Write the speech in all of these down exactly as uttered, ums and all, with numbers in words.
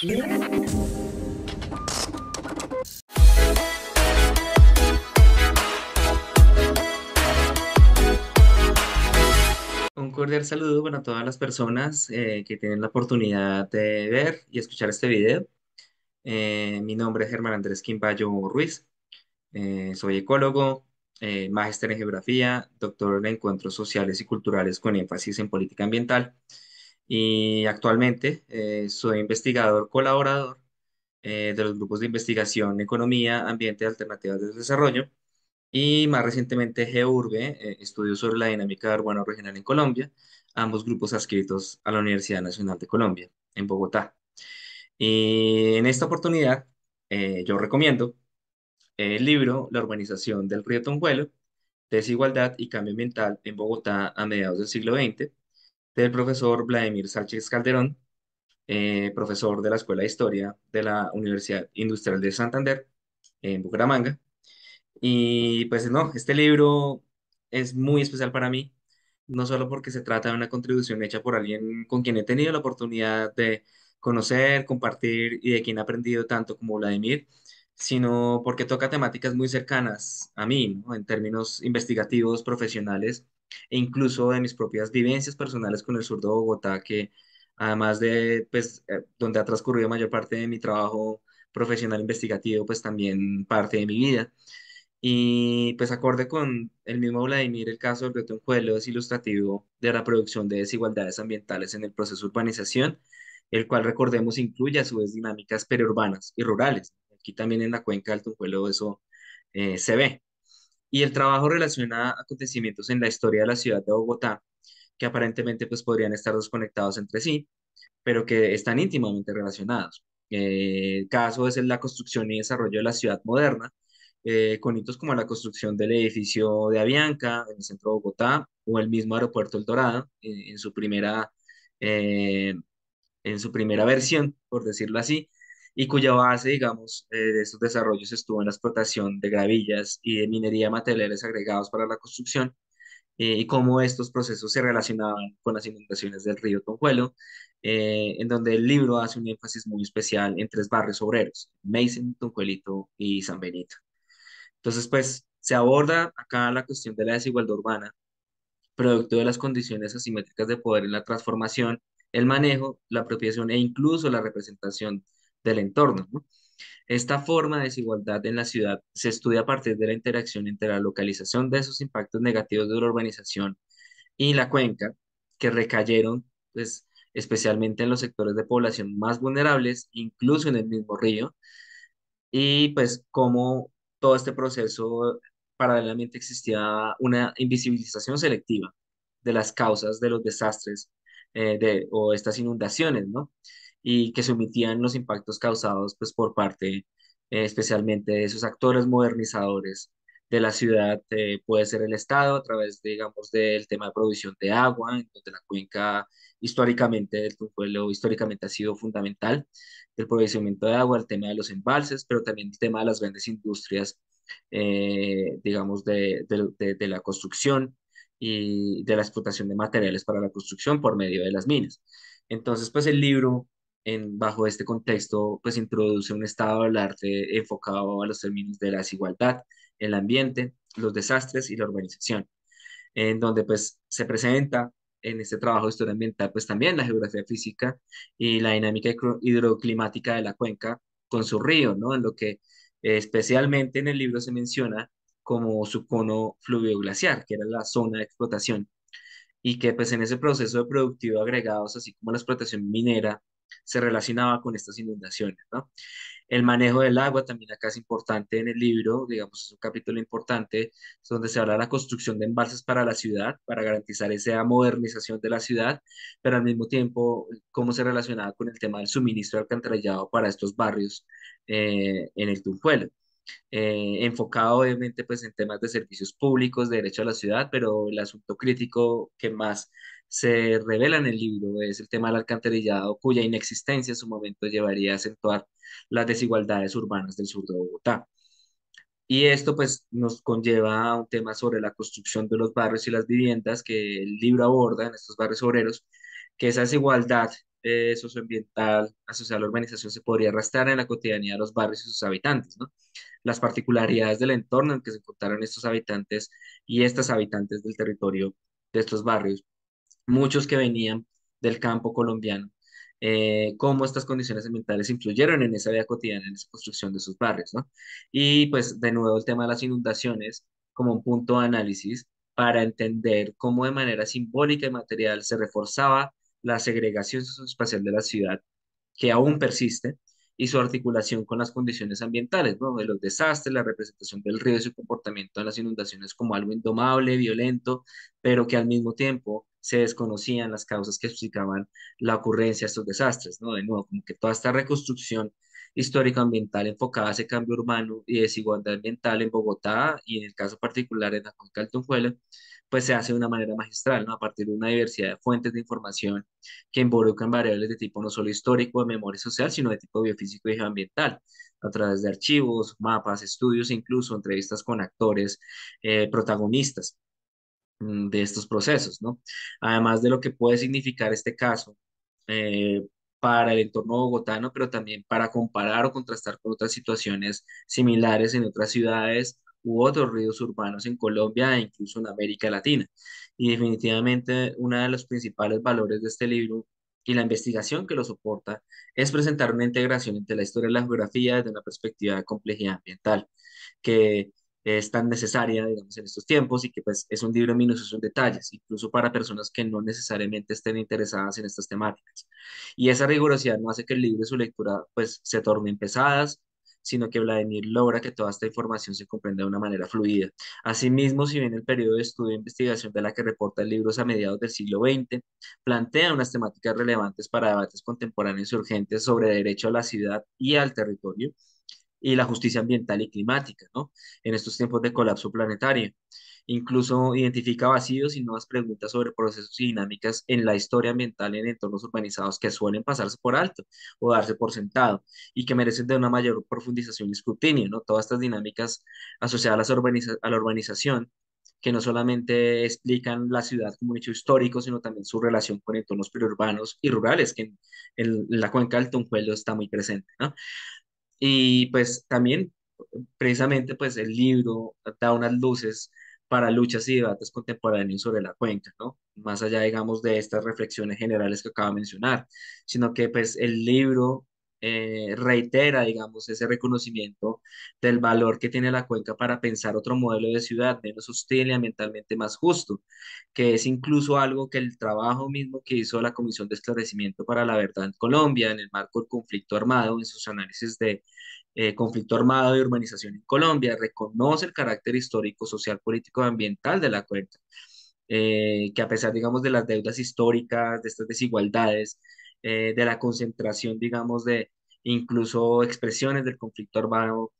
Un cordial saludo para todas las personas eh, que tienen la oportunidad de ver y escuchar este video. Eh, mi nombre es Germán Andrés Quimbayo Ruiz. Eh, soy ecólogo, eh, magíster en geografía, doctor en encuentros sociales y culturales con énfasis en política ambiental. Y actualmente eh, soy investigador colaborador eh, de los grupos de investigación Economía, Ambiente y Alternativas del Desarrollo. Y más recientemente GEURBE, eh, estudios sobre la dinámica urbano regional en Colombia, ambos grupos adscritos a la Universidad Nacional de Colombia, en Bogotá. Y en esta oportunidad, eh, yo recomiendo el libro La urbanización del río Tonjuelo, Desigualdad y Cambio Ambiental en Bogotá a mediados del siglo veinte, del profesor Vladimir Sánchez Calderón, eh, profesor de la Escuela de Historia de la Universidad Industrial de Santander, en Bucaramanga. Y pues no, este libro es muy especial para mí, no solo porque se trata de una contribución hecha por alguien con quien he tenido la oportunidad de conocer, compartir y de quien he aprendido tanto como Vladimir, sino porque toca temáticas muy cercanas a mí, ¿no? En términos investigativos, profesionales e incluso de mis propias vivencias personales con el sur de Bogotá, que además de, pues, eh, donde ha transcurrido mayor parte de mi trabajo profesional investigativo, pues también parte de mi vida. Y pues acorde con el mismo Vladimir, el caso del Río Tonjuelo es ilustrativo de la producción de desigualdades ambientales en el proceso de urbanización, el cual recordemos incluye a su vez dinámicas periurbanas y rurales. Aquí también en la cuenca del Tonjuelo eso eh, se ve. Y el trabajo relaciona acontecimientos en la historia de la ciudad de Bogotá, que aparentemente pues podrían estar desconectados entre sí, pero que están íntimamente relacionados. Eh, el caso es en la construcción y desarrollo de la ciudad moderna, eh, con hitos como la construcción del edificio de Avianca en el centro de Bogotá o el mismo aeropuerto El Dorado eh, en su primera, eh, en su primera versión, por decirlo así, y cuya base, digamos, eh, de estos desarrollos estuvo en la explotación de gravillas y de minería de materiales agregados para la construcción, eh, y cómo estos procesos se relacionaban con las inundaciones del río Tonjuelo, eh, en donde el libro hace un énfasis muy especial en tres barrios obreros, Meissen, Tonjuelito y San Benito. Entonces, pues se aborda acá la cuestión de la desigualdad urbana, producto de las condiciones asimétricas de poder en la transformación, el manejo, la apropiación e incluso la representación del entorno, ¿no? Esta forma de desigualdad en la ciudad se estudia a partir de la interacción entre la localización de esos impactos negativos de la urbanización y la cuenca, que recayeron, pues, especialmente en los sectores de población más vulnerables, incluso en el mismo río, y pues cómo todo este proceso paralelamente existía una invisibilización selectiva de las causas de los desastres eh, de, o estas inundaciones, ¿no? Y que se omitían los impactos causados pues por parte eh, especialmente de esos actores modernizadores de la ciudad, eh, puede ser el Estado a través, de, digamos, del tema de provisión de agua, en donde la cuenca históricamente del Tunjuelo históricamente ha sido fundamental del aprovechamiento de agua, el tema de los embalses, pero también el tema de las grandes industrias, eh, digamos, de, de- de- de la construcción y de la explotación de materiales para la construcción por medio de las minas. Entonces, pues el libro, en, bajo este contexto, pues introduce un estado del arte enfocado a los términos de la desigualdad, el ambiente, los desastres y la urbanización, en donde pues se presenta en este trabajo de historia ambiental pues también la geografía física y la dinámica hidro- hidroclimática de la cuenca con su río, ¿no? En lo que eh, especialmente en el libro se menciona como su cono fluvioglaciar, que era la zona de explotación y que pues en ese proceso de productivo agregados, así como la explotación minera, se relacionaba con estas inundaciones, ¿no? El manejo del agua también acá es importante en el libro, digamos, es un capítulo importante es donde se habla de la construcción de embalses para la ciudad, para garantizar esa modernización de la ciudad, pero al mismo tiempo cómo se relacionaba con el tema del suministro de alcantarillado para estos barrios eh, en el Tunjuelo, eh, enfocado obviamente pues en temas de servicios públicos, de derecho a la ciudad, pero el asunto crítico que más se revela en el libro es el tema del alcantarillado, cuya inexistencia en su momento llevaría a acentuar las desigualdades urbanas del sur de Bogotá. Y esto pues nos conlleva a un tema sobre la construcción de los barrios y las viviendas que el libro aborda en estos barrios obreros, que esa desigualdad eh, socioambiental asociada a la urbanización se podría rastrear en la cotidianidad de los barrios y sus habitantes, ¿no? Las particularidades del entorno en que se encontraron estos habitantes y estas habitantes del territorio de estos barrios, muchos que venían del campo colombiano, eh, cómo estas condiciones ambientales influyeron en esa vida cotidiana, en esa construcción de sus barrios, ¿no? Y pues de nuevo el tema de las inundaciones como un punto de análisis para entender cómo de manera simbólica y material se reforzaba la segregación socioespacial de la ciudad que aún persiste, y su articulación con las condiciones ambientales, ¿no? De los desastres, la representación del río y su comportamiento en las inundaciones como algo indomable, violento, pero que al mismo tiempo se desconocían las causas que explicaban la ocurrencia de estos desastres, ¿no? De nuevo, como que toda esta reconstrucción histórico-ambiental enfocada a ese cambio urbano y desigualdad ambiental en Bogotá y en el caso particular en la cuenca del Tunjuelo, pues se hace de una manera magistral, ¿no? A partir de una diversidad de fuentes de información que involucran variables de tipo no solo histórico, de memoria social, sino de tipo biofísico y geoambiental, a través de archivos, mapas, estudios e incluso entrevistas con actores eh, protagonistas mm, de estos procesos, ¿no? Además de lo que puede significar este caso eh, para el entorno bogotano, pero también para comparar o contrastar con otras situaciones similares en otras ciudades u otros ríos urbanos en Colombia e incluso en América Latina. Y definitivamente uno de los principales valores de este libro y la investigación que lo soporta es presentar una integración entre la historia y la geografía desde una perspectiva de complejidad ambiental, que es tan necesaria, digamos, en estos tiempos y que pues es un libro minucioso en detalles, incluso para personas que no necesariamente estén interesadas en estas temáticas. Y esa rigurosidad no hace que el libro y su lectura pues se tornen pesadas, sino que Vladimir logra que toda esta información se comprenda de una manera fluida. Asimismo, si bien el periodo de estudio e investigación de la que reporta el libro es a mediados del siglo veinte, plantea unas temáticas relevantes para debates contemporáneos y urgentes sobre derecho a la ciudad y al territorio, y la justicia ambiental y climática, ¿no? En estos tiempos de colapso planetario. Incluso identifica vacíos y nuevas preguntas sobre procesos y dinámicas en la historia ambiental en entornos urbanizados que suelen pasarse por alto o darse por sentado y que merecen de una mayor profundización y escrutinio, ¿no? Todas estas dinámicas asociadas a la urbaniza- a la urbanización que no solamente explican la ciudad como un hecho histórico, sino también su relación con entornos periurbanos y rurales, que en, en la cuenca del Tunjuelo está muy presente, ¿no? Y pues también, precisamente, pues el libro da unas luces para luchas y debates contemporáneos sobre la cuenca, ¿no? Más allá, digamos, de estas reflexiones generales que acabo de mencionar, sino que pues el libro eh, reitera, digamos, ese reconocimiento del valor que tiene la cuenca para pensar otro modelo de ciudad menos hostil y ambientalmente más justo, que es incluso algo que el trabajo mismo que hizo la Comisión de Esclarecimiento para la Verdad en Colombia, en el marco del conflicto armado, en sus análisis de eh, conflicto armado y urbanización en Colombia, reconoce el carácter histórico, social, político y ambiental de la cuenca, eh, que a pesar, digamos, de las deudas históricas, de estas desigualdades, eh, de la concentración, digamos, de incluso expresiones del conflicto armado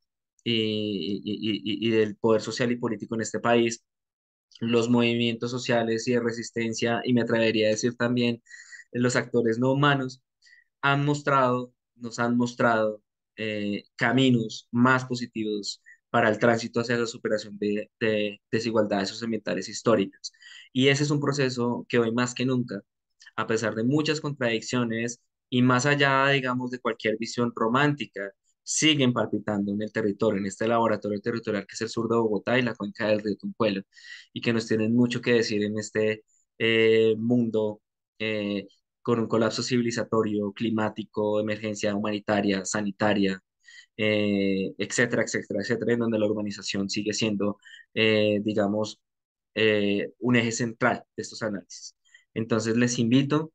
y, y- y- y del poder social y político en este país, los movimientos sociales y de resistencia, y me atrevería a decir también los actores no humanos, han mostrado, nos han mostrado eh, caminos más positivos para el tránsito hacia la superación de, de desigualdades socioambientales históricas. Y ese es un proceso que hoy más que nunca, a pesar de muchas contradicciones y más allá, digamos, de cualquier visión romántica, siguen palpitando en el territorio, en este laboratorio territorial que es el sur de Bogotá y la cuenca del río Tunjuelo, y que nos tienen mucho que decir en este eh, mundo eh, con un colapso civilizatorio, climático, emergencia humanitaria, sanitaria, eh, etcétera, etcétera, etcétera, en donde la urbanización sigue siendo, eh, digamos, eh, un eje central de estos análisis. Entonces les invito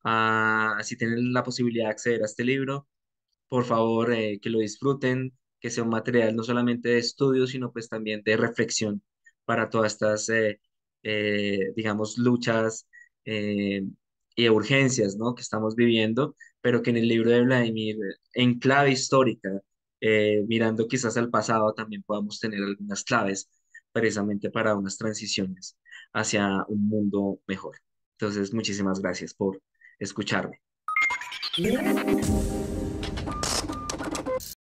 a, si tienen la posibilidad de acceder a este libro, por favor, eh, que lo disfruten, que sea un material no solamente de estudio, sino pues también de reflexión para todas estas, eh, eh, digamos, luchas eh, y urgencias, ¿no? Que estamos viviendo, pero que en el libro de Vladimir, en clave histórica, eh, mirando quizás al pasado, también podamos tener algunas claves precisamente para unas transiciones hacia un mundo mejor. Entonces, muchísimas gracias por escucharme.